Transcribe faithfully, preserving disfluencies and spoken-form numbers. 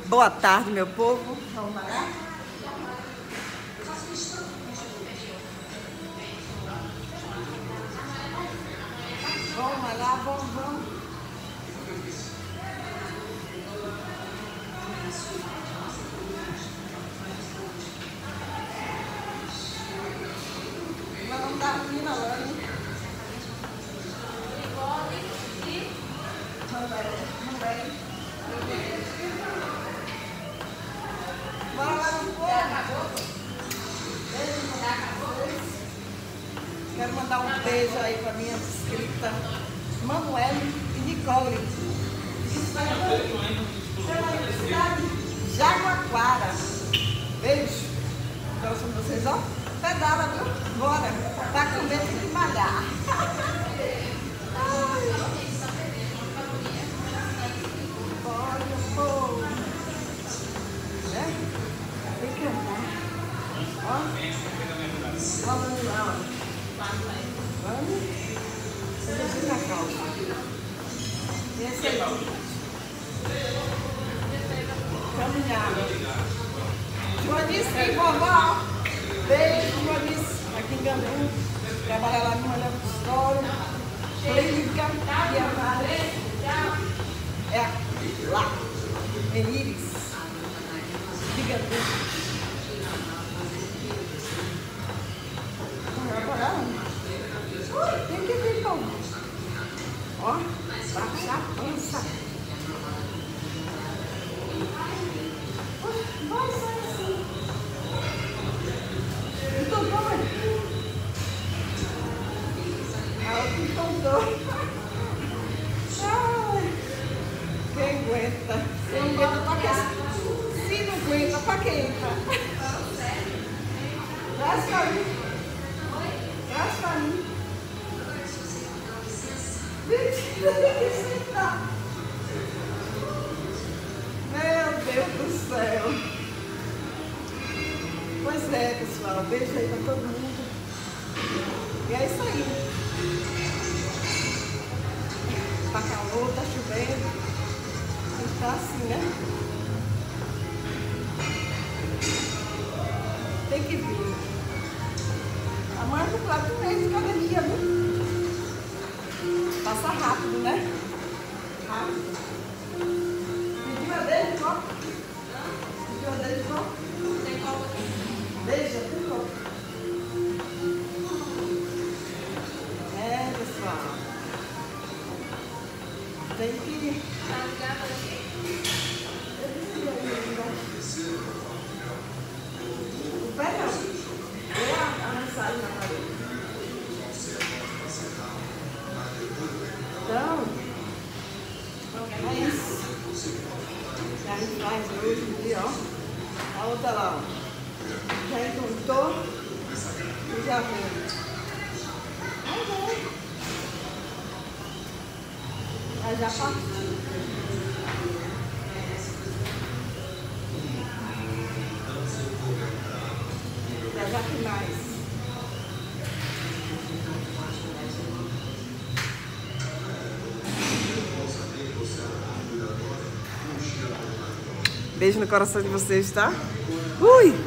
Boa tarde, meu povo. Vamos lá? Vamos lá, vamos, vamos. Mas não dá ruim na lã. Não vai, não vai. Bora lá no povo. Beijo pra vocês. Quero mandar um beijo aí para minha inscrita Manuele e Nicole. Isso é pela Universidade Jaguaquara. Beijo. Próximo de vocês, ó. Pedala, viu? Bora. Tá com medo de malhar. Bora, povo. Né? Tem que andar. Ó. Vamos lá, ó. Vamos? Eu deixo na calça. Esse aí. Caminhar. Joanice e vovó. Beijo, Joanice. Aqui em Gambu. Trabalha lá no laboratório. Clínica e a é lá. Em Iris. De Gambu. Tem que vir, povo. Ó, baixa a pança. Vai sair assim. Entontou, mãe? A outra entontou. Quem aguenta? Se não aguenta, pra quem? Se não aguenta, pra quem? Traz pra mim. Traz pra mim. Meu Deus do céu. Pois é, pessoal. Beijo aí pra todo mundo. E é isso aí. Tá calor, tá chovendo. E tá assim, né? Tem que vir. Amanhã eu tô quase um mês de academia, viu? Passa rápido, né? Rápido. Pediu a dele de copo? Pediu a dele de copo? Tem copo aqui. Beija, tem copo. É, pessoal. Tem que... Tá ligado aqui? O pé não. Eu a mensagem na parede. Então, é isso que a gente faz hoje em dia, ó. A outra lá, ó. Já encontrou e já veio. Mas é. Mas já partiu. Já já que mais. Beijo no coração de vocês, tá? Ui!